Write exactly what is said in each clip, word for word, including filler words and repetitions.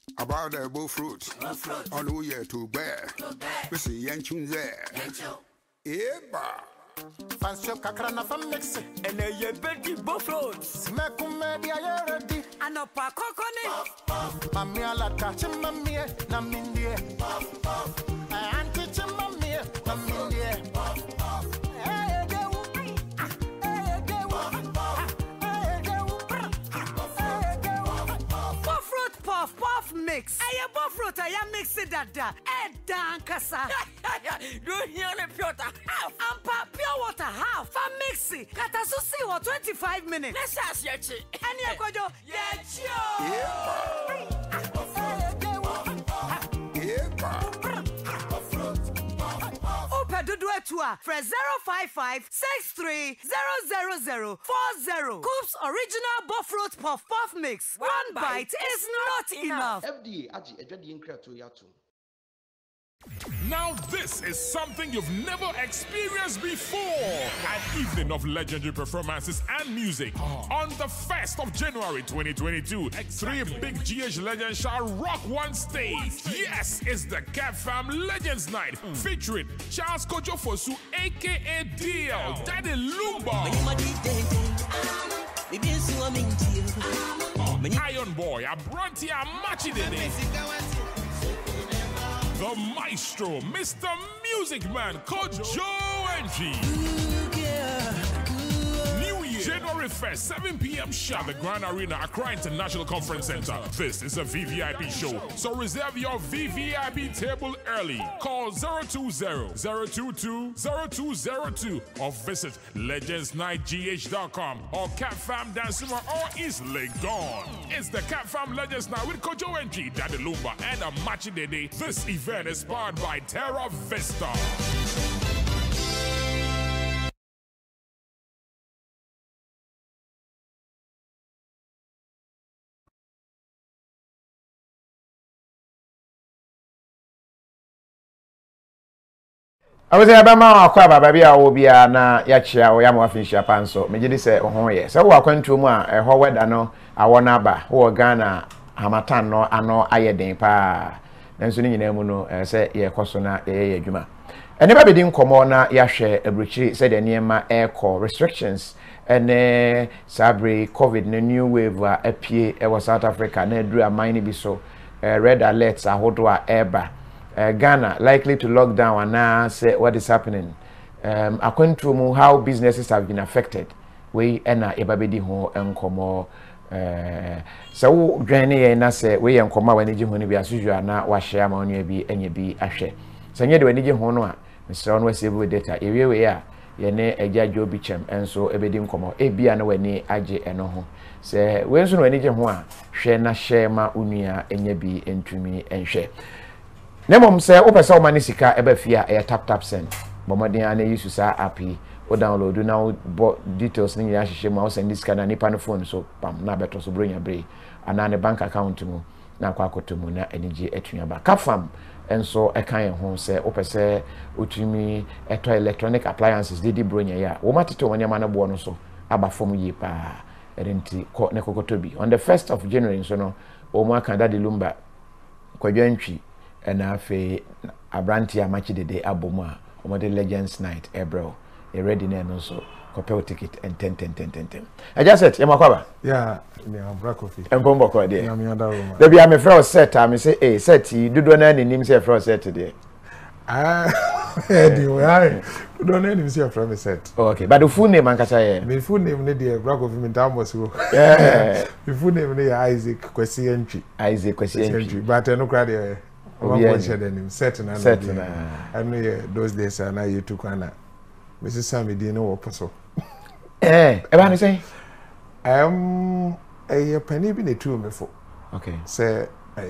About the bull fruit. On who ye to bear. We see Yanchun there. Eba. Fancy kakrana from Mexico. And a ye betty buffaloes. Smakum media ready. And a pacocone. Mamma lata chimamia, namindia. Auntie chimamia, namindia. Puff puff mix. I am buffalo. I am mixing that. And dankasa. Do you hear the pure half? And pure water half. For mixing. Katasusi or twenty-five minutes. Let's ask Yachi. And you go to Yachi. Open the door to a for zero five five six three zero zero zero four zero. Coop's original buffalo puff puff mix. One, One bite, bite is not enough. F D A aji ejodi nkra to yato. Now this is something you've never experienced before. An evening of legendary performances and music. On the first of January twenty twenty-two, exactly. Three big G H legends shall rock one stage. One stage. Yes, it's the Cat Fam Legends Night, mm. featuring Charles Kojo Fosu, aka D L, Daddy Lumba, Iron Boy, Abranti Amachidede, the Maestro, Mister Music Man, Kojo Enchi. New Year, January first, seven p m sharp, the Grand Arena, Accra International Conference Center. This is a V V I P show, so reserve your V V I P table early. Call zero two zero, zero two two, zero two zero two or visit legends night g h dot com or Cat Fam Dancima or easily gone. It's the Cat Fam Legends Night with Kojo Enchi, Daddy Lumba, and Amachi Dede. This event is powered by Terra Vista. I was a bama or crab, baby, I will be a na yachia or yamo finisher panso. Majidi say, oh, yes. So, I went to ma a howard ano, I want ba, or Ghana, Hamatan, no, ano, ayedin pa. Then soon in Emuno, say, ye cosona, ye juma. And never be dim comona, yashe, a breachy, said the near my air core restrictions. And eh, Sabri, COVID, the new wave, a P A, was South Africa, ne drew a mini be so, red alerts, a hotwa airba. Uh, Ghana likely to lock down and now say what is happening. Um, according to how businesses have been affected, we ena ebabedi ho enkomo. Uh, so journey na say we enkomo when eji ho ni bi asuju na wa share ma onye bi enye bi ahwe. So nye de when eji ho no a Mister Onwe save data. Ewie we a ye ne ejajo bi chem enso ebedi nkomo. E bia na wani age eno ho. Say we enso no when eji ho a hwe na share ma onua enye bi entumi enhwe. Nemom say opesa o mani sika ebe fia e tap tap send. Bomodin ana use sa app yi o download na details ni ya hihye ma o send this kana nipa no phone so pam na beto so bronya bre ana ne bank account mu na kwa akotomu na enije etunya ba kafam enso e kan ho say opesa otumi eto electronic appliances didi bronya ya wo matete woni ma na bo no so aba fom yi pa erenti ko ne kokotobi on the first of January so no o ma kan Daddy Lumba kwadwantwi and afe Abranti Amachi Dede aboma omode Legends Night ebro e ready na no so copel ticket and ten ten ten ten ten I just said yamakwaba yeah me am brakofi empombo ko de na me other room there be am friend set am say eh set dudo na nim say friend set there ah anyway I don't know nim say friend set okay but the full name ankasa here me full name ne there brakofi me tambos go yeah me full name ne Isaac Kwesi Entry Isaac Kwesi Entry but no crowd there one point share them set na set na I know those days na you took ana Missus Sammy di no oposo eh e ba ni say um a penny bi na two me for okay say ai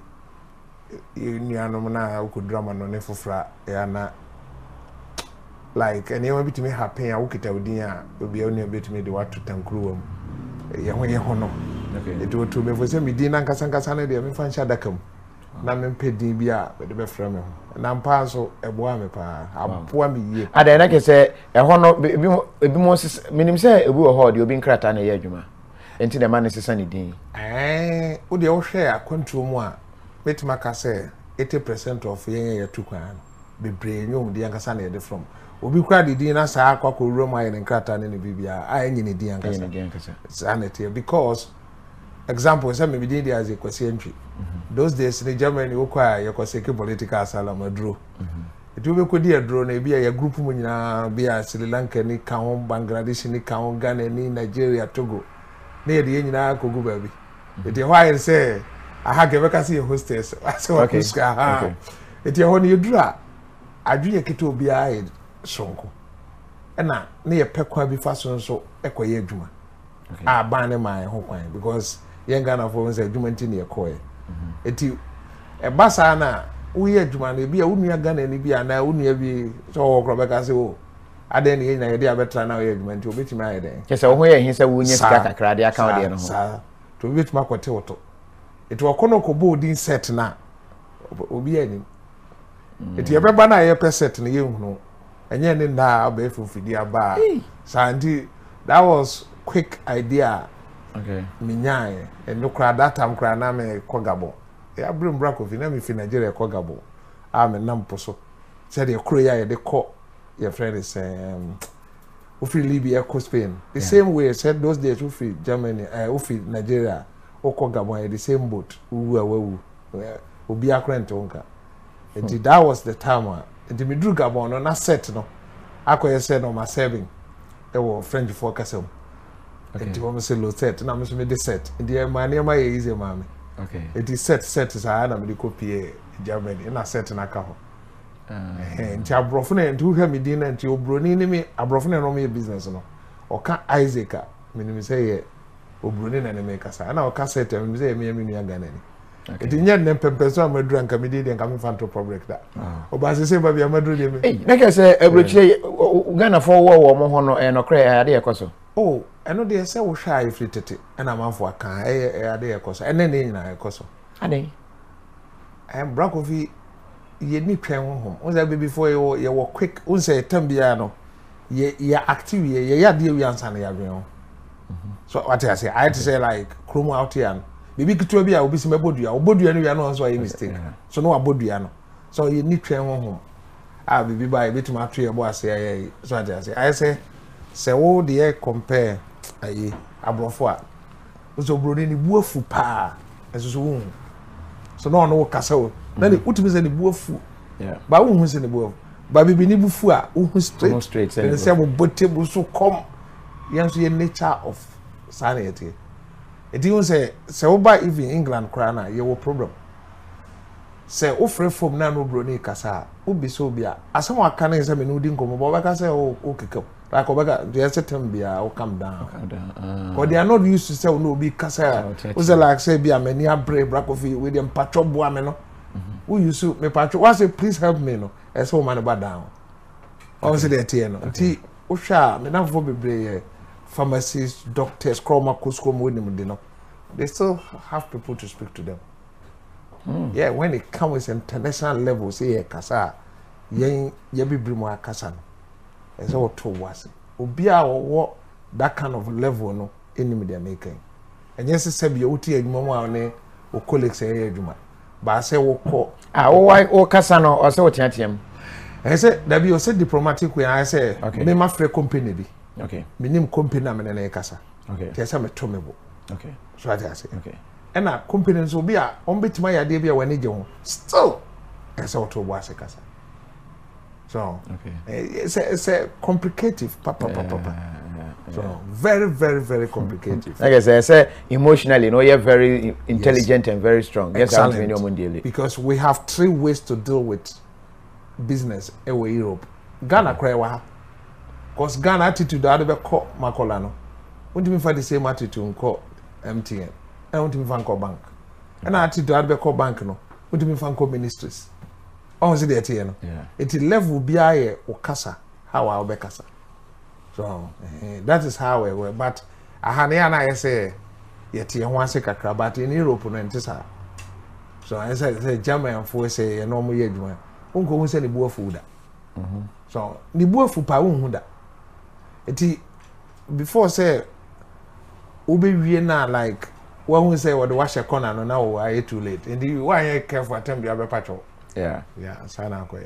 nuanom na ukudrama no ne fofra ya na like any one bit me happen ya ukita odin a obi a onu betumi de watu tankruwa mu ye ho ye ho no okay it wo to me for say me din na nkasa nkasa na de me fa ncha dakam na me pedin bi a de be frame ho na mpa so eboa me pa aboa me yie ada na ke say e ho no ebi mo minim say ebi wo ho de obi nkrata na ye adwuma enti de man sesa ne din eh wo de wo hwe akonto mu a metima ka say eighty percent of yen ye tu kwan be brain nyom di ankasa na ye from obi kura di din na saa akwa ko wura mai ne nkrata ne ne bibia a enyi ne di ankasa sanity because example say me bi di as a kwasi entry those days in Germany wo kwa ye kwaseke political asylum adro it will be kodi adro na bia ye group mu nyina bia Sri Lanka ni ka ho Bangladesh ni ka ho Ghana ni Nigeria Togo na ye di nyina ko gu ba bi it e why say aha ke beka see hostess ase wa kuska ha it e ho ni dura adweye kete obi a sonko ena na ye pekwa bi fa so so ekoye adwuma a ban ne man ho kwan because yen Ghana for say adwuma nti ne ekoye eti e basa na uye adwuma na bia unua Ghana ni bia na unua bi so wo kro beka se o ade ne nyina ye dia betra na uye adwuma nti obetima aye den kese wo ho ye hin se wo nya sika kakra de aka wo de no ho to obetima kote woto eti wakono ko boarding set na obi ani eti ye beba na ye set na ye hunu enye ne na aba efufidi aba santi that was quick idea okay minyae eno kra that time kra na me kogabo e abrim brakofi na me fi Nigeria kogabo a me nam poso said ye kro ya ye de ko your friend is um ofi Libya ko Spain the yeah. same way said those days ofi Germany uh, ofi Nigeria oko Gabon the same boat uwu awu obi akrent onka and hmm. that was the time and me drew Gabon no na set no akoye say no ma serving e wo French for kasem and we say low set na me so me de set and the man ma ye easy mama okay it is set set is na me de copy Germany na set na ka ho eh nti abrofo na nti hwa me din na nti obroni ni me abrofo na no me business no oka Isaac me ni say ye obroni na ne me kasa na oka set me say me me nua Ghana ni eti nya ne pempeso amaduru anka me dey nka me fanto public da oba se se ba bia amaduru dey me eh na ke say ebrochire Ghana for wo wo mo ho no e no kra ade ekoso oh eno dey say wo hwa ifri tete na manfo aka e ade ekoso ene ne nyina ekoso ade em brakofi ye ni twen honhom o say before ye ye wo quick o say tambia no ye ye active ye ye ade wi ansa na ya dwen so what I say I had to say like chrome out here bibi kitu bi a obi se mebodua obodua no wi no so ye mistake so no abodua no so ye ni twen honhom ah bibi ba bitima to ye bo ase aye so what I say I say say wo dey compare aye abrofo a so broni ni buafu pa eso so wo so no no kasa wo na ni utimi se ni buafu yeah ba wo hu se ni buafu ba bibi ni bufu a wo hu straight straight say say mo botable so come yanso ye nature of sanity it even say say oba even England krana ye wo problem say o free form na no broni kasa o bi so bia asem aka na say me no di nkomo ba ka say o o kekam like obeka they say tem bia o calm down because they are not used to say no be kasa o say like say bia many abre brakofi with them patrol boa me no who you so me patrol what say please help me no e say o man ba down o say dey tie no ti o hwa me na fo bebre pharmacists, doctors, chroma, kusko, they still have people to speak to them. Mm. Yeah, when it comes international level, say kasa, ye ye be brimo kasa. It's all to was. Obia or that kind of level no any they are making. And yes, say be uti e mama ne o colleagues say ejuma. But I say wo ko ah o why o kasa no o say o tiatiam. I say that be o say diplomatic way I say okay. Me ma free company bi. Okay. Minim company na me na kasa. Okay. Tesa me to me bo. Okay. So I say. Okay. And na company so be a on betima ya de bia wani je ho. Still esa o to bo ase kasa. So okay. It's a, it's a complicated papa papa papa. So yeah. very very very complicated. Like I say, I say emotionally, you know, you're very intelligent yes. and very strong. Excellent. Because we have three ways to deal with business in Europe. Ghana cry wa. Because Ghana attitude ade be call makola no. Won't me find the same attitude call M T N. I want me find call bank. And attitude ade be call bank no. Won't me find call ministries. On see the T N. Yeah. It level be aye okasa how I be kasa. So uh, that is how we were. But I had I say yet you want to say kakra but in Europe no ntisa. So I say say German for say you normal year juma. Unko hu say ni buo food. Mhm. So ni buo fu pa hu da. Eti before say obe wie na like one who say what the wash a corner no now I too late. And you why you careful attempt the other patrol. Yeah. Yeah, sana kwe.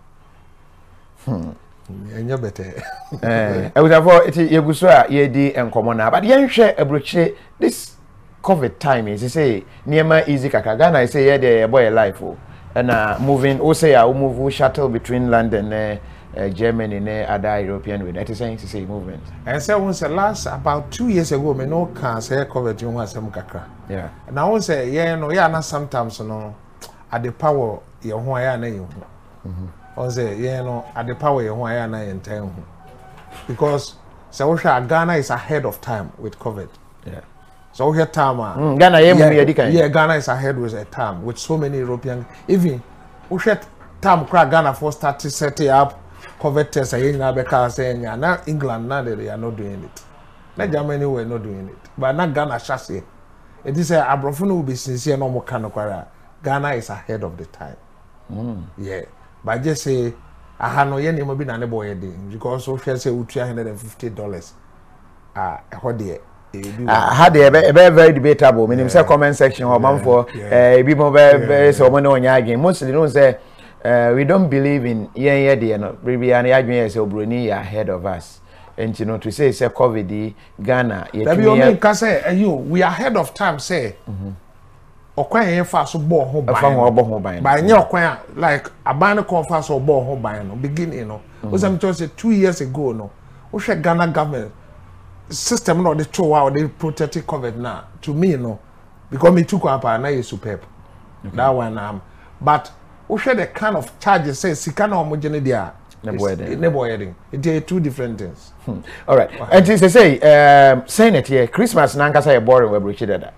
Hmm. And you better. Eh, I would have it you go so ye di enkomo na. But yen hwe abroche this COVID time is say near easy kaka Ghana say yeah the boy life oh. And uh, moving o say I move shuttle between London and uh, Germany and other European with that is saying to say movement. And so once the last about two years ago me no can say COVID you want some kakra. Yeah. And I won't say yeah no yeah na sometimes no at the power you ho ya na you. Mhm. On say yeah no at the power you ho ya na you ntime. Because so Ghana is ahead of time with COVID. Yeah. So here time mm, Ghana yeah, yeah, yeah Ghana is ahead with a time with so many European even we had time crack Ghana for start to set up COVID tests again now because saying now England now they are not doing it. Not Germany were not doing it. But not Ghana chassis. It is a Abrofunu will be sincere no more kind of Ghana is ahead of the time. Mm. Yeah. But just say I have no yen be na boy because so shall say three hundred and fifty dollars. Ah what there. Uh, had a very very debatable. Meaning, yeah. Say comment section or man for eh be more very so many on your game. Mostly don't say uh, we don't believe in yeah yeah the no. Maybe an argument say Obroni ahead of us. And you know to say say COVID Ghana. That you mean can say you we are ahead of time say. Mhm. Okwan yen fa so ball ho ban. Fa ho ball ho ban. Ban nye okwan like aban ko fa so ball ho ban no beginning no. We some say two years ago no. We share Ghana government system no the show how they protected COVID now to me no because me took up and I superb okay. That one um but we share the kind of charges say sika na homogene dia never heading it are two different things. Hmm. All right wow. And to say um saying it here Christmas na nkasa e boring we broche that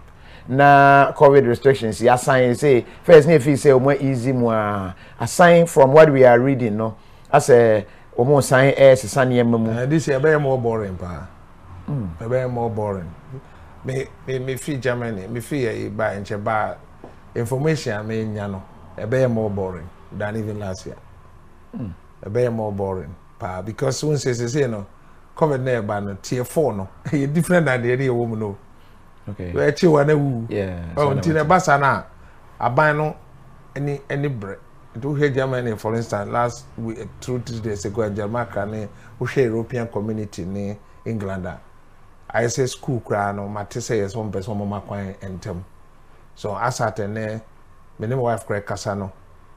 na COVID restrictions ya sign say first na feel say more easy more assign from what we are reading no as a almost sign as sane mamu this year be more boring pa. Mm. Very more boring. Me me me feel Germany, me feel e ba enche ba information me nya no. E be more boring than even last year. Mm. E be more boring pa because when say say no COVID na ba no tier four no. E different than the area woman no. Okay. We chi wa na wu. Yeah. Oh, until the basa na aban no any any bread. To hear Germany for instance last week two days ago Germany can we share European community in England. I say school cry no matter say yes one person mama kwan entem so as at ne me ne wife cry kasa no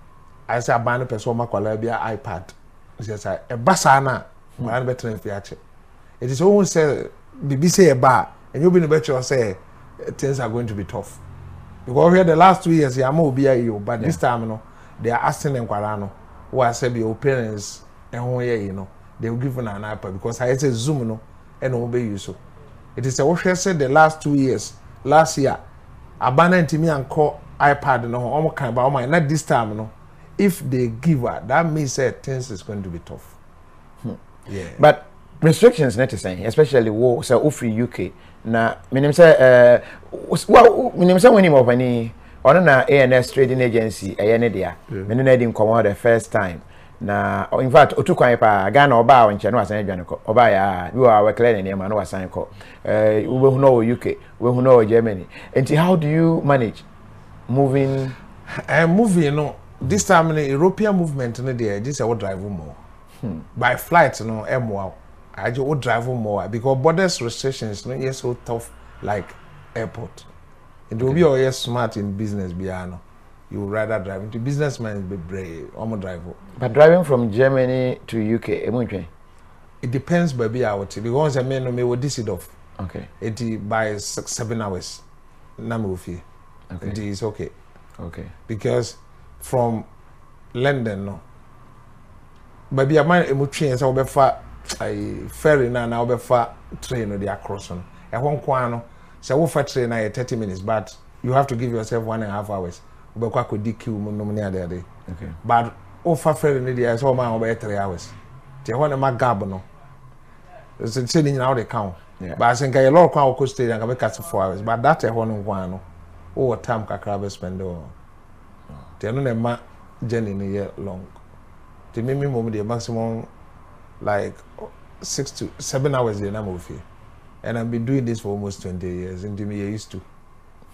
I say aban person mama kwala bia iPad say say e basa na ban better fi ache it is almost say bibi say e ba and you be no better say things are going to be tough because here the last two years ya ma obi ayo but this time no they are asking enkwara no who say be your parents and ho ye you know they will give an iPad because I say Zoom no and obey you so. It is a what said the last two years. Last year, abandoned to me and call iPad no almost kind about my not this time no. If they give her, that means that things is going to be tough. Hmm. Yeah. But restrictions not to say, especially war so free U K. Na minim say uh well minim say when him of any on na A N S trading agency eh ne dia. Minim na din come the first time. Na in fact otukwan pa Ghana oba wonche no asan adwane ko oba ya we were clear na ma no asan ko eh we hu no U K we hu no Germany and how do you manage moving and uh, moving no this time in the European movement no there just I would drive more hmm. By flight no e more I just would drive more because borders restrictions no yes so tough like airport and okay. Will be always smart in business biano. You would rather drive into businessmen be brave or drive. But driving from Germany to U K, it depends, baby. I would say because I mean, me would this it off. Okay. It by six, seven hours. Namufi. Okay. It is okay. Okay. Because from London, no. Baby, I might emu train so be far. I ferry now now be far train or the across on. I won't kwano. So we far train now thirty minutes, but you have to give yourself one and a half hours. Ubekwa ko D Q no many other day. Okay. But offer ferry ni dey so man over three hours. Te ho na ma gab no. So say ni now dey count. But I think a lot of kwa ko stay and make four hours. But that e ho no kwa no. O time kakra be spend o. Te no na ma journey ni year long. Te me me mom dey maximum like six to seven hours dey na mo fi. And I've been doing this for almost twenty years and to me used to.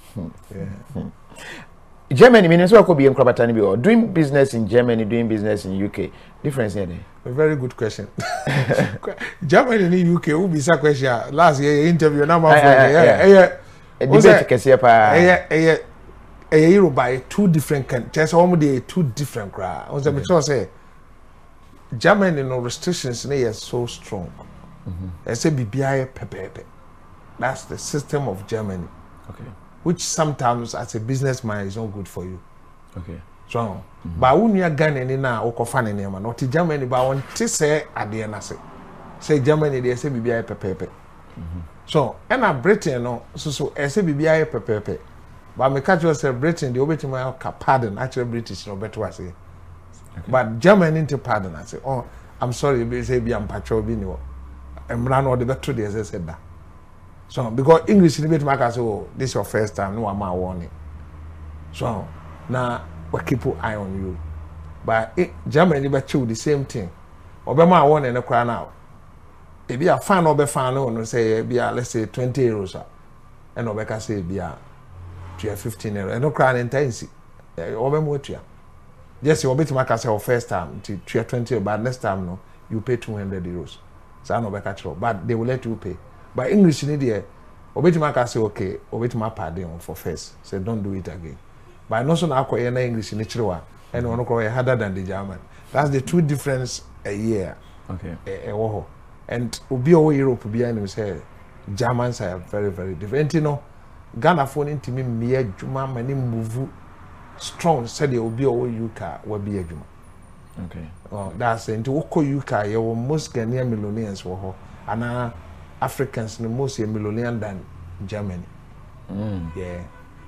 Yeah. Germany, means what could be in Krabatani or doing business in Germany, doing business in U K. Difference in there. A very good question. Germany in the U K will be a question. Last year interview number four. Yeah, yeah. A debate can see a yeah, yeah. A year by two different countries. Almost two different crowd. On the mature say, Germany no restrictions are so strong. I say B B I pepe. That's the system of Germany. Okay. Which sometimes as a businessman is not good for you. Okay. So, mm-hmm. But when you are Ghana na o kofa ne nema not Germany but want to say ade na say. Say Germany they say B B I pepe. So, and a Britain no so so I say B B I pepe. But me catch yourself Britain the obetima ka pardon actually British no better I say. Okay. But Germany into pardon I say, oh, I'm sorry be say be am patrol bi ni wo. Emra no the better they say said that. So because English in the bit market say oh this is your first time no am warning. So now we keep an eye on you. But it, Germany be chill the same thing. Obama warning the crown now. If you are fan or be fan no say be let's say twenty euros and Obeka say be a fifteen euros and no crown intense. Obama what you just your bit market say first time to twenty but next time no you pay two hundred euros. So no Obeka but they will let you pay. But English in there, obetima can say okay, obetima pardon for first. Say don't do it again. But no so now acquire English in the Chirwa and one call harder than the German. That's the two difference a year. Okay. A, a, and Ubi over Europe behind him say Germans are very, very different. You know, Ghana phone into me mere Juma many move strong said the Ubi over Yuka will be a Juma. Okay. Oh, that's into Oko Yuka, you most Ghanaian millionaires were and uh Africans no most millionaire than Germany. Mm. Yeah.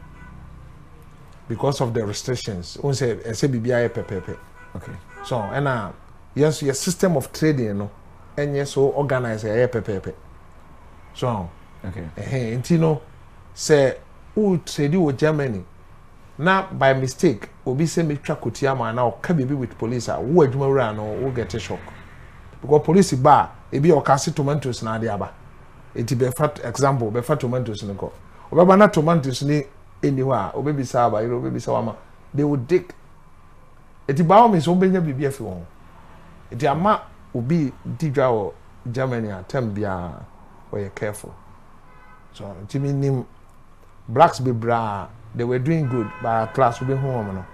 Because of the restrictions. On say say B B I pepe. Okay. So and uh yes your system of trading you know and yes so organized eh pepe. So okay. Eh you know say who trade with Germany now by mistake obi say me twa kotia ma na o ka bibi with police ah wo adwuma wura no wo get a shock. Because police bar e bi o kasi tomatoes na ade aba. Iti be fat example be fat tomatoes no go obeba na tomatoes ni anywhere obebi sa aba iro obebi sa wama they would dig iti ba o mi so benya bibia fi won iti ama obi digwa o Germany atem bia we careful so iti meaning blacks be bra they were doing good but class will be home no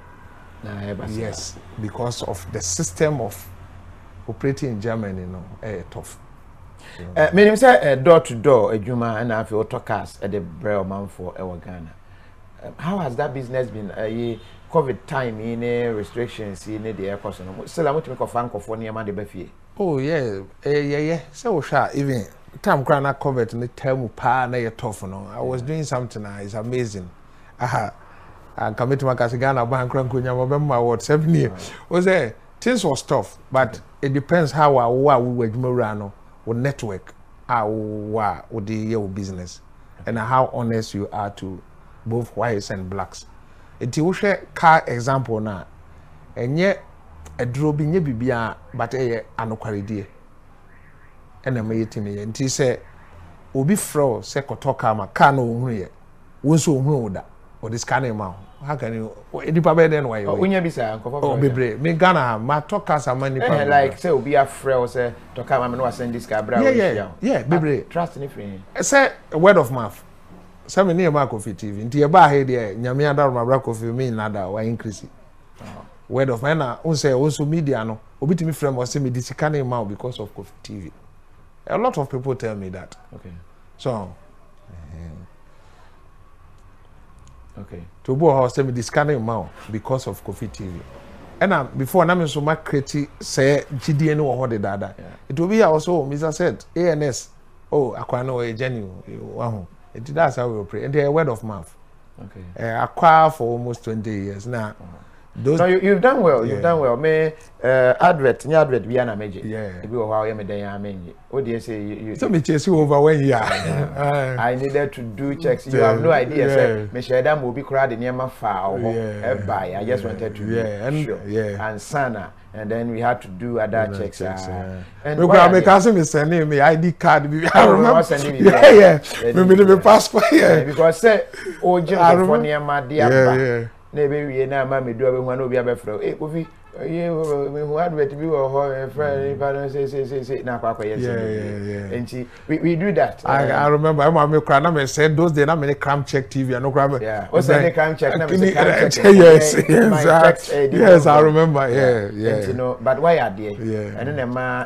yes because of the system of operating in Germany no eh tough. Uh, me say uh, door to door adwuma and afi auto cars at the brew man for our Ghana. Um, how has that business been? Uh, COVID time in uh, restrictions in the air cost. Still I want to make a fan for near the buffet. Oh yeah, uh, yeah yeah. So sure even time grana COVID in the term pa na you tough no. I was doing something uh, it's amazing. Aha. And commit to my Ghana bank kunya mabema what seven years. Was there things was tough but it depends how I we were no. Or network, how or the your business, and how honest you are to both whites and blacks. It you share car example now, and yet a dropping ye bibia, but a anoquality. And a mate me, and he said, Ubi fro, secotoka, ma cano here, wonso who or this kind of amount. How can you? Any problem then why? When you be say, oh, be brave. Me Ghana, my talk has a money. Like say, be a friend, say, to come and no send this guy. Yeah, yeah, yeah. Be brave. Trust in friend. Say a word of mouth. Some near Marco T V. Into your bar here, Nyamia da my black coffee me nada or increase. Word of man, on say also media no. Obi me friend was say me this kind of mouth because of Coffee T V. A lot of people tell me that. Okay. So. Okay. To bo house me this kind of mouth because of Coffee T V. And uh, before na me so ma create say G D N or what the dada. It will be also Mister said A N S. Oh, akwa no e genuine. Wow. It that's how we operate. And they word of mouth. Okay. Uh, acquire for almost twenty years now. Uh-huh. Those, no, you, you've done well. Yeah. You've done well. Me uh, advert, new advert, we are na meji. Yeah. If you are me then I mean, what do you say? You, you, so me chase you over when you are. uh, I needed to do checks. You have no idea. Yeah. Say, me share that will be crowd in my file. Yeah. Buy. I just wanted to. Yeah. And sure. yeah. And Sana. And then we had to do other yeah, checks. checks Uh, yeah. and me grab me cousin me sending me I D card. I remember sending me. Yeah, yeah. yeah. Me me me passport. Yeah. Because say, oh, just for near my dear. Yeah, yeah. Maybe we na ma me do one obi abefro eh Kofi eh me who advert bi wo ho friend pardon say say say say na kwa kwa yes yeah yeah yeah we we do that I I remember I'm me cry na me said those days na me cram check T V no cram yeah o say cram check na me cram check yes yes yes I remember yeah yeah you know but why are there yeah and then ma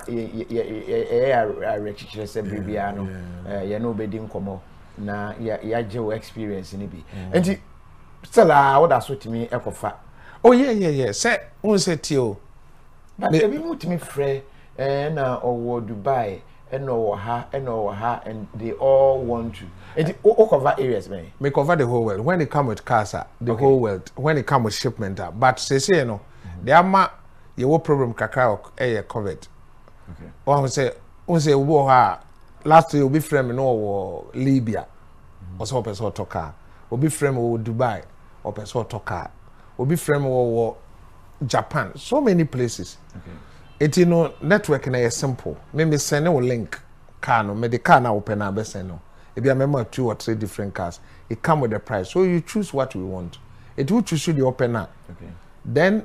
eh eh rechichire say bibia no eh ye no obedi nkomo na ya ya je experience ni bi enti still ah what that to me ekofa oh yeah yeah yeah say won say tio but e bi muti me frɛ eh na owo Dubai and owo ha and owo ha and they all want to it o cover areas man me cover the whole world when it come with cars the okay. whole world when it come with shipment but say say you know mm-hmm. the ama your problem kakra eh covered okay o say won say wo ha last year we frame me no wo Libya o so person to car obi frame wo Dubai or person to car obi frame wo Japan so many places okay it you know network na is simple me me send a link car no me the car na open na be send no e be remember two or three different cars it come with the price so you choose what we want it will choose the open na okay then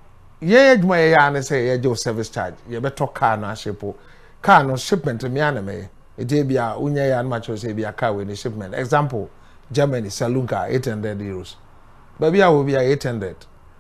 yeah aduma yeah na say yeah jo service charge you better car na shipo car no shipment me ana me it dey be a unya ya na cho say be a car with the shipment example Germany saloon car eight hundred euros baby I will be eight hundred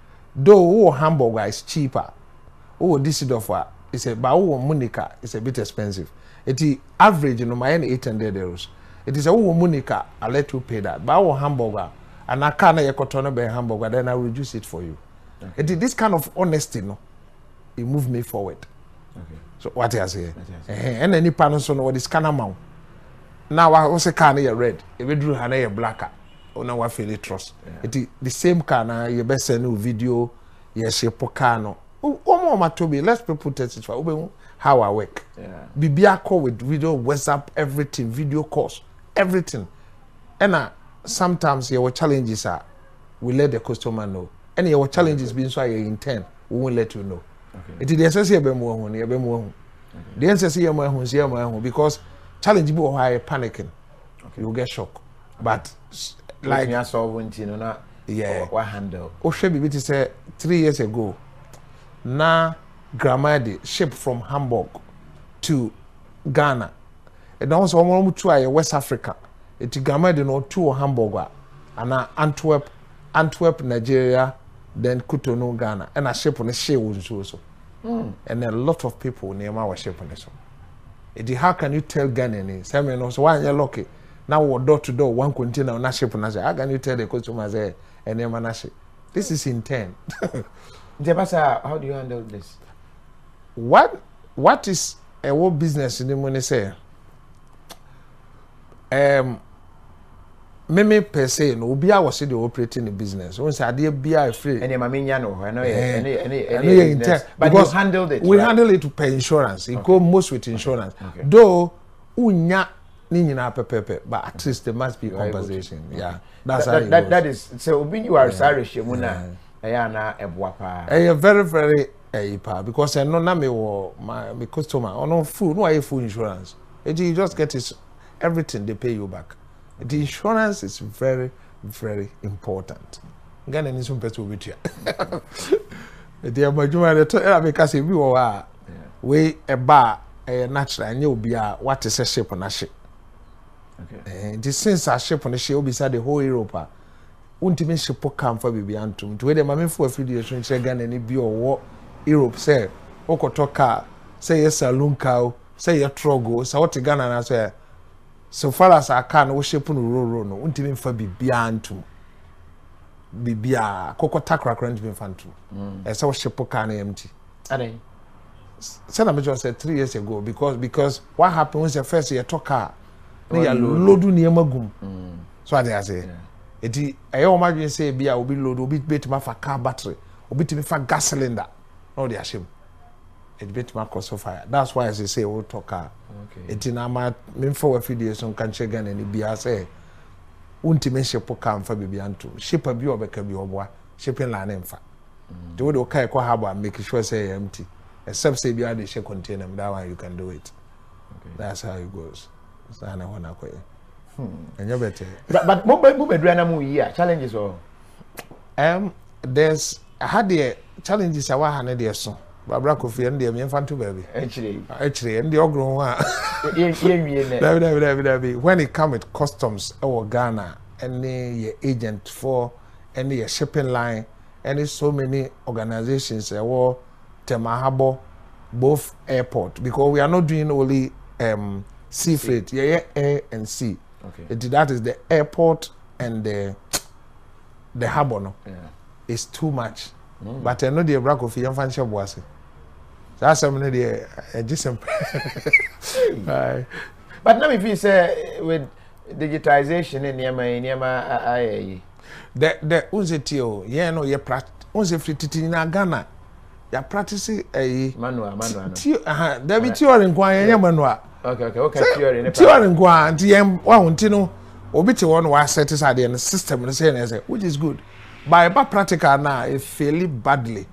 though Hamburg is cheaper oh Düsseldorf is a but oh Munich is a bit expensive it is average no my eight hundred euros it is a oh Munich I let you pay that but oh Hamburg and I can't you could be Hamburg then I will reduce it for you okay. It is this kind of honesty no it move me forward okay so what I say and any panels on what this kind of amount now I was a car near red if we drew a blacker or now I feel it trust it is the same car now you best send new video yes you car no oh more matobi let's people testify how I work yeah Bibia call with video WhatsApp everything video calls everything and uh, sometimes your challenges are we let the customer know and your challenges being so you intend we won't let you know okay it is the essential be more honey be more the essential more honey because challenge be why panicking okay you get shock but like you solve one thing no yeah what handle o shey be to say three years ago na Gramadi ship from Hamburg to Ghana and also one to a West Africa it Gramadi no to Hamburg and Antwerp Antwerp Nigeria then Cotonou Ghana and a ship on a ship was so mm. and a lot of people near my ship on this it how can you tell Ghanaians say me no so why you lucky now what door to door one container on a ship on how can you tell the customers there and them on a ship this is intent. Jebasa, how do you handle this? What what is a what business in the money say? Um, me per se no obi a was the operating the business. Once I did be a free. Any maminya no, I know any any any but you handled it. We right? handle it per insurance. It okay. go most with insurance. Okay. Though unya ni nyina pepepe, but at least there must be compensation. Okay. Yeah, that's that, how that, it that, goes. that is so. When you are sorry, Shemuna. Ayana ebwapa. Eh very very eh pa because I know na me wo my me customer on full no I full insurance. You just get it everything they pay you back. The insurance is very very important. Ghana ni some person with you. The amajuma the to make us be wo we e ba eh natural anya obi a what is a ship na ship. Okay. Eh the sense a ship na ship beside the whole Europe. Untimi shipo kam fa bibi antum to we dem amefo affiliation share Ghana ni bi owo Europe say okoto car say yes saloon car say your trogo say what Ghana na say so far as I can wo shape no ro ro no untimi fa bibi antum bibia kokota krakra ntimi fa antum e say wo shipo car na empty ade say na me just said three years ago because because what happened when the first year talk car na ya loadu ni emagum so I say eti ayo imagine say bia obi load obi bet ma fa car battery obitimi fa gas cylinder no dey ashim it bit my cause of fire that's why as I say we talk okay it na ma me for we video so kan che Ghana ni bia say untimi ship ka mfa bibia nto ship bi obeka bi oboa shipping line mfa the way the kai ko harbor make sure say empty except say bia dey ship container that one you can do it okay that's how it goes so na wana ko hmm enyo better but but mo mo bedura na mo yi challenges or um there's I had the challenges I wa na dey so Babra Kofi and the Mianfantu baby. Actually, actually, and the Ogron one. When it comes with customs or Ghana, any agent for any shipping line, any so many organizations or Temahabo, both airport, because we are not doing only um sea freight, yeah, yeah, air and sea. Okay. It, that is the airport and the the harbor, no? Yeah. It's too much. Mm. But I know the Babra Kofi and Fancha Boise. That's something there. I just but now if you say with digitization in Yama in Yama I the the unzetio, yeah, no, you practice unzefriti in Ghana. You practice a manual, manual. Uh, there be theory in Guan manual. Okay, okay, okay. Theory in Guan, T M one, Tino, Obiti one was set aside in the system and saying, which is good. By about practical now, it fairly badly.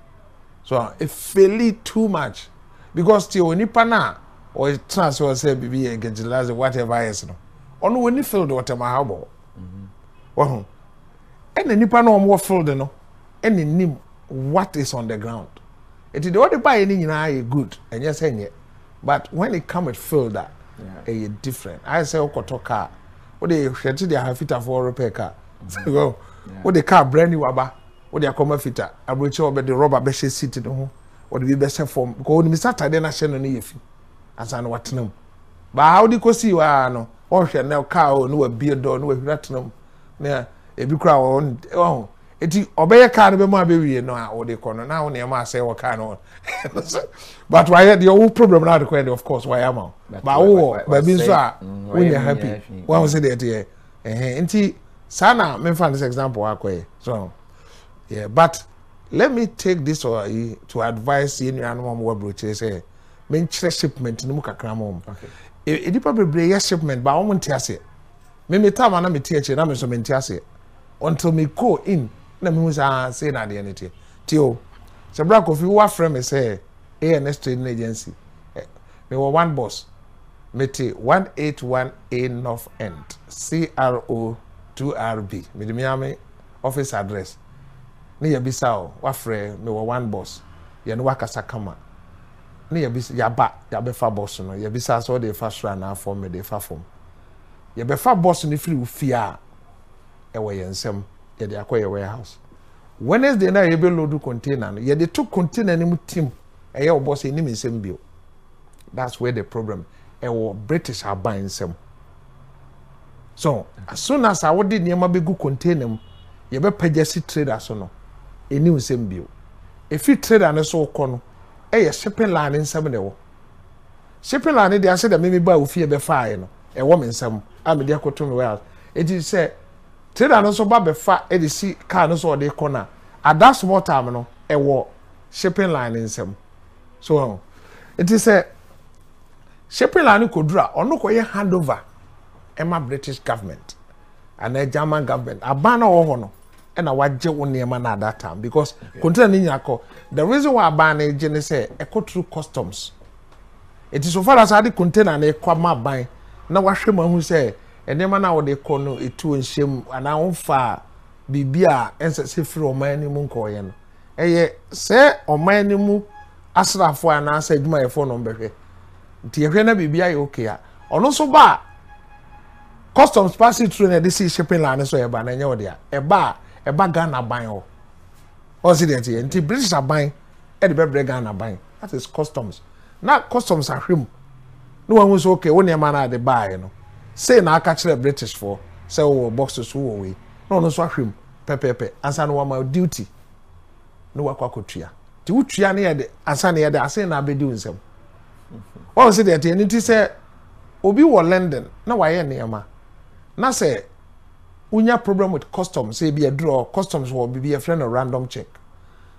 So it fairly too much because the onipa na or transfer say be a gentilize whatever is no. On when you feel what my habo. Oh, and the nipa no more filled no. And the name what is on the ground. It is the other buy any na good and yes any. But when it come with fill that, a different. I say okoto car. What they share to their have fit for repair car. Go. What the car brand new aba. What they come fitter, I will show the rubber beshe seat in home, or the best form. Go on Saturday, I shall know if as I know what no. But how do you see you are no? Or shall now cow, no beard or no platinum. Near a big crowd. Oh, it obey a car, be my baby, no, or the corner now near my say what kind of. But why had your old problem not the of course, why am I? But oh, but being so when you're happy, what was it there? And he, Sana, me find this example, so. Yeah, but let me take this or to advise you and one more brochure say main shipment no kakra mom. Okay. E di probably yes shipment but I won't tell say. Me me time na me teach na me so me tell say until me go in na me say say na dey anything. Tio. So Babra Kofi wa friend me say A N S trading agency. Me wa one boss. Me te one eighty-one A North End C R O two R B. Me di me office address. Ni yabisa o wa frɛ me wo one boss ye no wakasa kama ni yabisa yaba yabefa boss no yabisa so de fa sura na form me de fa form yabefa boss no free ufia e wo yensem ye de akoye warehouse Wednesday na ye be load container no ye de to container ni mu team e ye wo boss ni nsem bio. That's where the problem e wo British are buying nsem. So as soon as I would did niam be go container ye be purchase trader so no eni nsem bio. If you trader na so ko no e ye shipping line nsem de wo. Shipping line dey say that me ba ofie be fire no e wo me nsem a me dey akoto me well. It is say trader no so ba be fa e dey see car no so dey corner at that small time no e wo shipping line nsem. So it is say shipping line ko dura ono ko ye handover e ma British government and the German government abana wo ho no and I waje wo niema na that time because okay. Container ni nyako the reason why abana e gene say e go through customs. It is so far as I the container na e kwa ma ban na wahwe ma hu say enema na wo de ko no etu nshem ana wo fa bibia ense se free o man ni mu nko ye no eye se o man ni mu asrafo ana sa adwuma ye fo no mbehwe nti ehwe na bibia ye okay a ono so ba customs passing through na this shipping line so e ba na nya wo dia e ba e ba Ghana ban ho o si de ti nti British ban e de bebre Ghana ban that is customs na customs ahwem no one was okay when man na de buy no say na aka kire British for say wo boxes wo we no no so ahwem pepepe ansa no wa duty no wa kwakotua ti wutua na ye de ansa na ye de ase na abedi unsem o si de ti nti say obi wo London na wa ye niema na say unya problem with customs say be a draw customs will be a friend of random check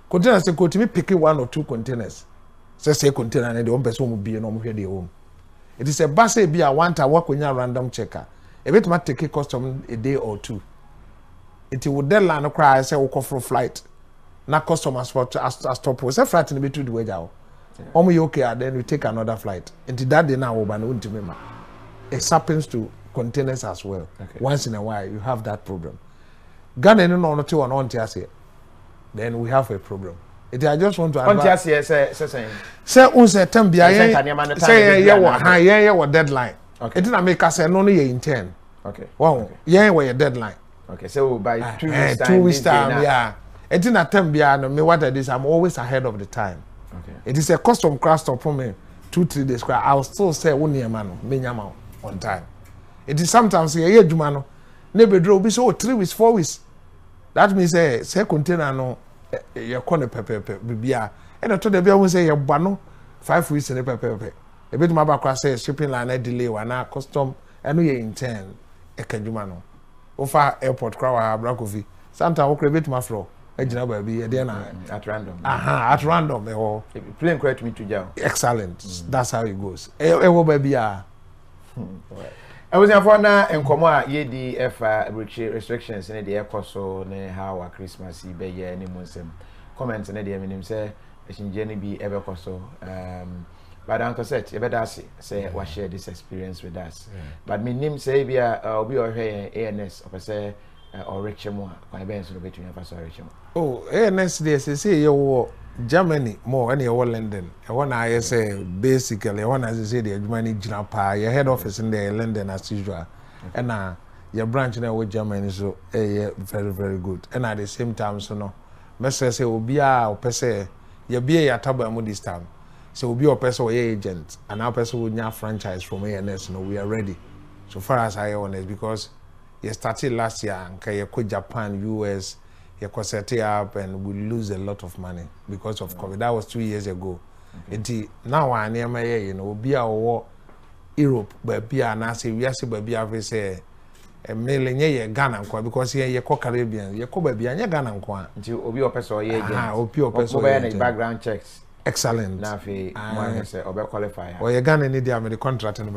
containers say could me pick one or two containers say say container and the one person will be no more the home it is a bus be a one time work when you random checker a bit might take a custom a day or two it would deadline no cry say we for flight na customers for to stop we say flight in be to the way down omo you okay then we take another flight into that day now oba no ntimi ma it happens to containers as well okay. Once in a while you have that problem Ghana no no to one on tiase then we have a problem it I just want to on tiase say say say say on say time bia say yeah what ha yeah yeah what deadline okay it na make us say no no you intend okay wow yeah what your deadline okay so by uh, two weeks uh, time two weeks time yeah it na time bia no me what it is I'm always ahead of the time okay it is a custom crash stop for me two three days I'll still say one near man me nyama on time it is sometimes yeah yeah juma no ne bedro be so three weeks four weeks that means say say container no you corner pepe pepe bibia and to the bia won say you ba no five weeks ne pepe pepe e bit ma ba kwa say shipping line delay wa na custom eno ye intern e kanjuma no ofa airport kwa wa Brakovi sometimes wo bit ma fro agina ba bi e dey na at random aha at random e ho plane credit me to jaw excellent mm. That's how it goes e e wo ba bia I was for na enkomo a ye di efa restrictions ne de ekoso ne how our Christmas be ye ni monsem comment ne de minim say echinje ne bi ebe koso um but uncle said you better say say we share this experience with us yeah. But minim say bia obi o hwe A N S or say or richemo kwa be nso betumi afa so richemo oh A N S dey say say you Germany more any or London. I want to say basically I want to say the Germany Jinapa, your head office in there London as usual. Okay. And now uh, your branch now with Germany so uh, yeah, very very good. And at the same time so no. Message say obi a o pese ye be ya tabo am this time. So obi o pese o agent and our person would nya franchise from A N S no we are ready. So far as I honest because you started last year and you go Japan, U S you set it up and we lose a lot of money because of COVID. That was two years ago. Okay. Now I near my you know be our Europe, but be an answer. We are saying be a say a million year Ghana because here you call Caribbean, you call baby and you Ghana kwa. Until obi opesa or ye ah obi opesa background checks. Excellent. Now fi one say obe qualify. Or you Ghana need the the contract in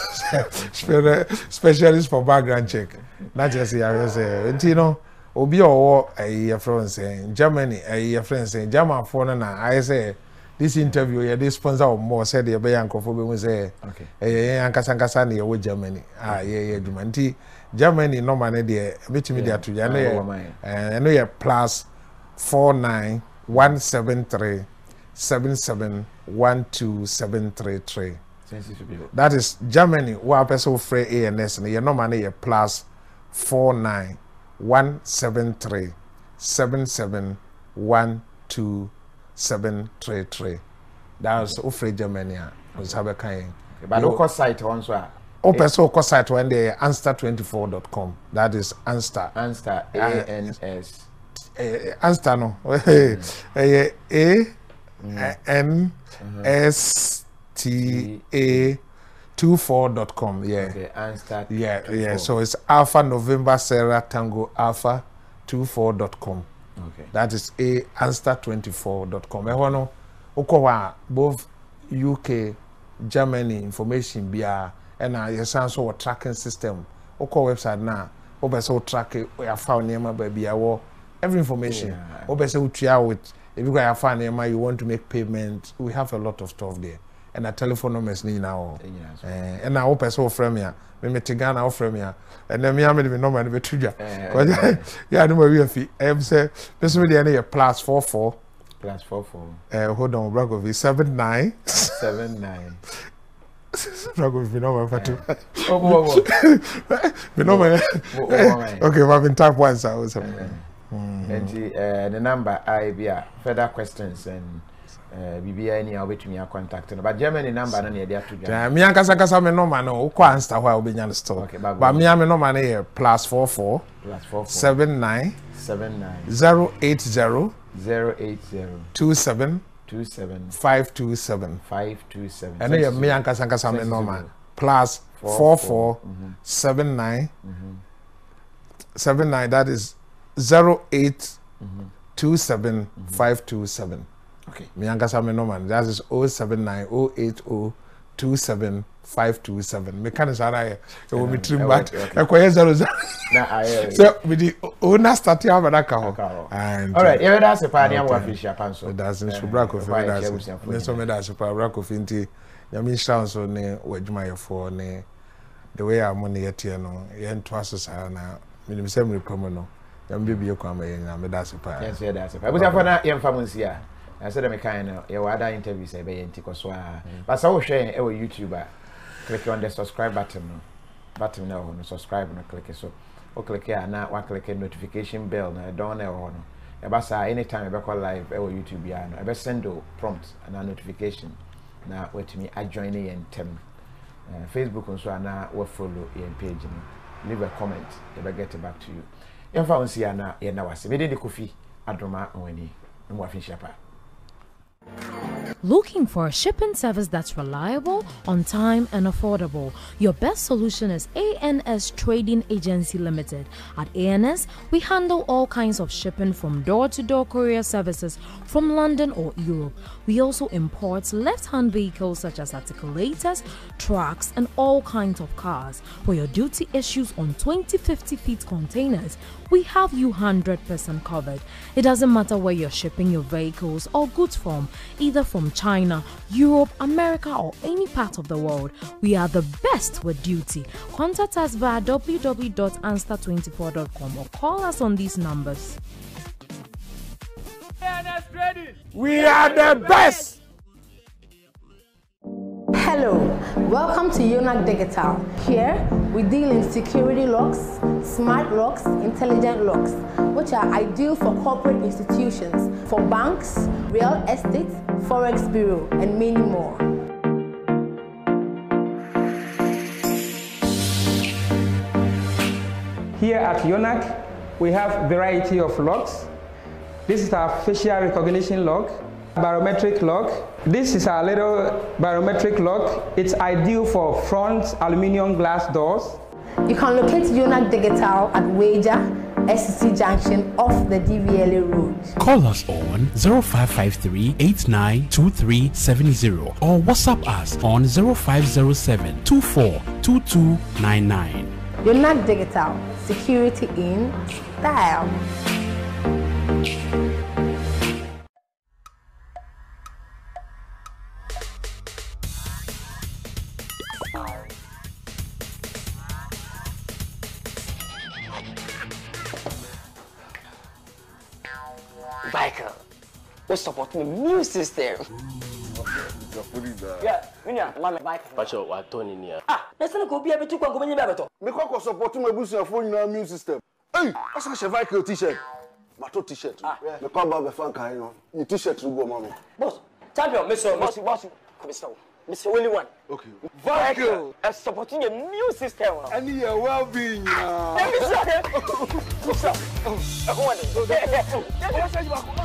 the specialist for background check. Not just here say you know. Obi owo a friend saying Germany a friend saying German phone na I say this interview ya this sponsor of more said the be yankofo be say okay eh ankasa ankasa na ye Germany ah ye ye Germany Germany normal na dey betimi dey atoja na ye eh no ye plus four nine one seven three seven seven one two seven three three. That is Germany wa person free A N S na ye normal na ye plus four nine one seven three seven seven one two seven three three. That's Ofre Germany. Was have a kind. But local site on so. Open so local site when they anstar twenty-four dot com. That is Anstar. Anstar A N S. Anstar no. A A N S T A twenty-four dot com. Yeah. Okay, Anstar. Yeah, yeah. So it's Alpha November Sarah Tango Alpha twenty-four dot com. Okay. That is a anstar twenty-four dot com. E hono ukowa both U K, Germany information bia and na yesan so what tracking system. Uko website na obeso track ya found nema baby awo every information. Obeso utia with if you got found nema you want to make payment, we have a lot of stuff there. And a telephone numbers ni now. Eh and na obeso frame ya me metigana ofrem ya and then me am me number be tuja yeah no we fi em say person me dey plus four four plus four four eh hold on Brakovi seven nine seven nine Brakovi number for two oh oh me number okay we have been type once I was and the number I be further questions and Uh, B B I ni awetumi a contact no but Germany number na na dey atoja. Yeah, me ankasa kasa me number no ko answer why obenya no store. Okay, but me am number na here plus four four plus four four seven nine seven nine zero eight zero zero eight zero two seven two seven five two seven five two seven. And here me ankasa kasa me number plus four four seven nine seven nine that is zero eight two seven five two seven. Okay. Me ankasa me number that is oh seven nine oh eight oh two seven five two seven. Me can say I will be trim back. I quite zero zero. So we the owner start here but that and all right, yeah, that's a pioneer one fish Japan so that's in Subrako for that. Then so me that's Subrako finti. Yami sound so ne wajuma for ne the way I'm money yet here no yen twice sa na me say me promo no yam be be kwa me yen me that's a pioneer. Yes, yeah, that's a pioneer. But for na yam famunsi a I said I'm kind of yeah, what other interviews I be in Tikoswa. But so share our YouTuber. Click on the subscribe button. No. Button now no subscribe no click it so. O click here now one click the notification bell no don't know no. About say anytime I be call live our YouTube ya no. I be send a prompt and a notification. Now wait me I join in and tem. Uh, Facebook also na we follow in page no. Leave a comment. I be get back to you. Yam fa onsi ya na ye na wase. Me dey the coffee adoma onwani. Mo afin shapa. Looking for a shipping service that's reliable, on time, and affordable? Your best solution is A N S Trading Agency Limited. At A N S, we handle all kinds of shipping from door-to-door courier services from London or Europe. We also import left-hand vehicles such as articulators, trucks, and all kinds of cars. For your duty issues on twenty, fifty feet containers, we have you one hundred percent covered. It doesn't matter where you're shipping your vehicles or goods from, either from China, Europe, America, or any part of the world. We are the best with duty. Contact us via w w w dot anstar twenty-four dot com or call us on these numbers. We are the best. Hello, welcome to Yonak Digital. Here, we deal in security locks, smart locks, intelligent locks, which are ideal for corporate institutions, for banks, real estate, forex bureau, and many more. Here at Yonak, we have a variety of locks. This is our facial recognition lock, barometric lock. This is our little barometric lock. It's ideal for front aluminium glass doors. You can locate Yonak Digital at Wager, S C C Junction off the D V L A road. Call us on zero five five three, eight nine two three seven zero or WhatsApp us on zero five zero seven, two four two two nine nine. Yonak Digital, security in style. Michael, we're supporting the new system. Yeah, Minya, Mama, Michael. Pacho, what Tony near? Ah, let's not go be able to go to the Me ko supporting my business phone in our new system. Hey, that's a Michael t-shirt. Mato t-shirt. Me ko ba be fan kan no. Ni t-shirt ru go mama. Boss, champion, Mister Boss, boss. Mister Mister Only one. Okay. Michael, I'm supporting a new system. And your well-being. Let me say. Mister. I go on.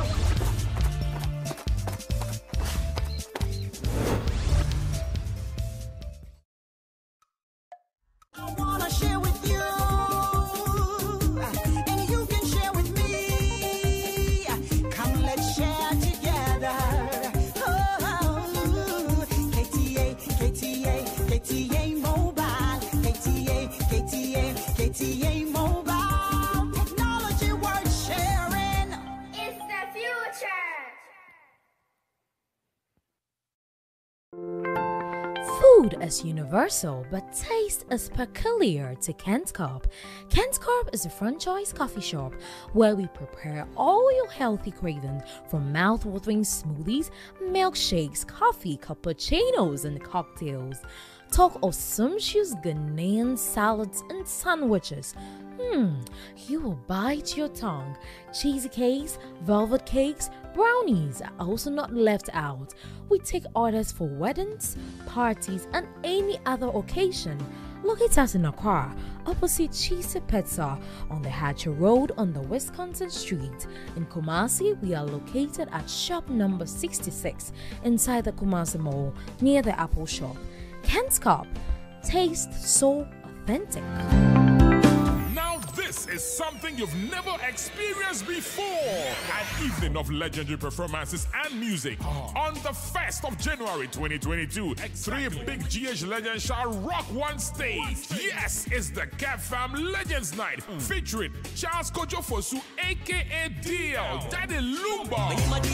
Food is universal, but taste is peculiar to Kent Corp. Kent Corp is a franchise coffee shop where we prepare all your healthy cravings from mouth-watering smoothies, milkshakes, coffee, cappuccinos, and cocktails. Talk of sumptuous Ghanaian salads and sandwiches. Hmm, you will bite your tongue. Cheesy cakes, velvet cakes, brownies are also not left out. We take orders for weddings, parties, and any other occasion. Locate us in Accra, opposite Chisa Pizza, on the Hatcher Road on the Wisconsin Street. In Kumasi, we are located at shop number sixty-six inside the Kumasi Mall near the Apple Shop. Kent's Corp. Taste so authentic. Now this is is something you've never experienced before. An evening of legendary performances and music. On the first of January twenty twenty-two, three big G H legends shall rock one stage. Yes, it's the Cat Fam Legends Night, featuring Charles Kojo Fosu, aka D L, Daddy Lumba,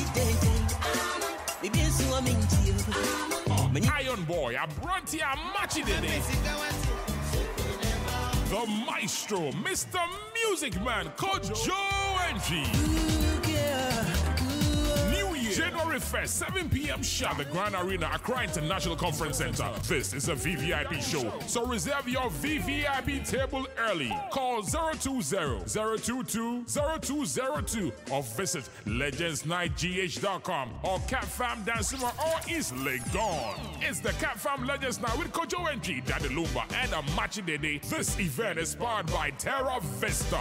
Iron Boy, Abronti Amachi Dede, the Maestro, Mister Music Man, Kojo Enji. January first, seven p m sharp, the Grand Arena, Accra International Conference Center. This is a V V I P show, so reserve your V V I P table early. Call zero two zero, zero two two, zero two zero two or visit legends night g h dot com or Cat Fam Dancima or East Legon. It's the Cat Fam Legends Night with Kojo Enji, Daddy Lumba, and Amachi Dede. This event is powered by Terra Vista.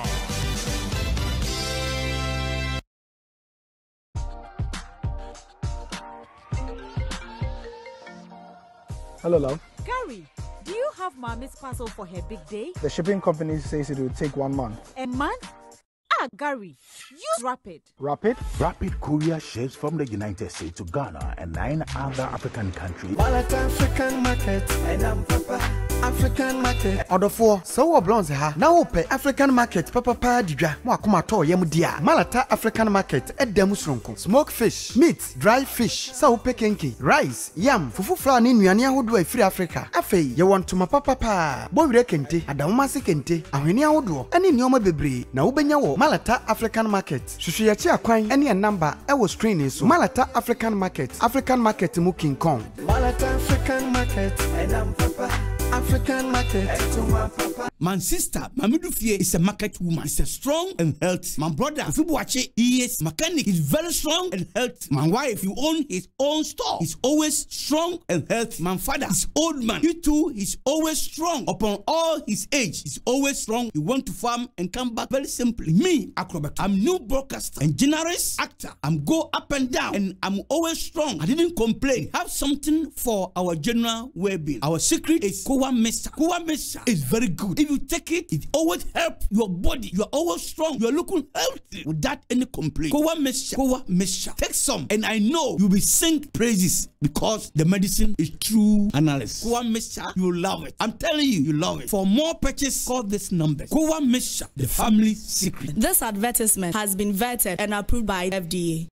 Hello, love. Gary, do you have Mommy's parcel for her big day? The shipping company says it will take one month. A month? Ah, Gary, use Rapid. Rapid? Rapid courier ships from the United States to Ghana and nine other African countries. Malata African market. And I'm Papa. African market. Order for so blonze ha. Now pay African market. Papa pa didra. Mo akoma to yemu dia. Malata African market. Edemu sronko. Smoked fish, meat, dry fish. Sao pe kenki, rice, yam, fufu flour ni nnuane ahodo e free Africa. Afei, ye want to ma papa pa. Bo wire kente, adamuma se kente. Ahweni ahodo. Ani nneoma bebre. Na wobenya wo Malata African market. Hwehwe ye chi akwan ene e number e wo screen so. Malata African market. African market mu King Kong. Malata African market. And I'm Papa. African market. My sister, Mamidu Fie is a market woman. She's a strong and healthy. My brother, Fibuache, he is mechanic. He's very strong and healthy. My wife, he owns his own store. He's always strong and healthy. My father is old man. He too, he's always strong. Upon all his age, he's always strong. He went to farm and come back very simply. Me, acrobat. I'm new broadcaster and generous actor. I'm go up and down and I'm always strong. I didn't complain. Have something for our general well-being. Our secret is Kowa Mesa. Kowa Mesa is very good. If you take it, it always helps your body. You are always strong. You are looking healthy without any complaint. Kowa Mesa. Kowa Mesa. Take some and I know you will sing praises because the medicine is true analysis. Kowa Mesa, you will love it. I'm telling you, you love it. For more purchase, call this number. Kowa Mesa, the family secret. This advertisement has been vetted and approved by F D A.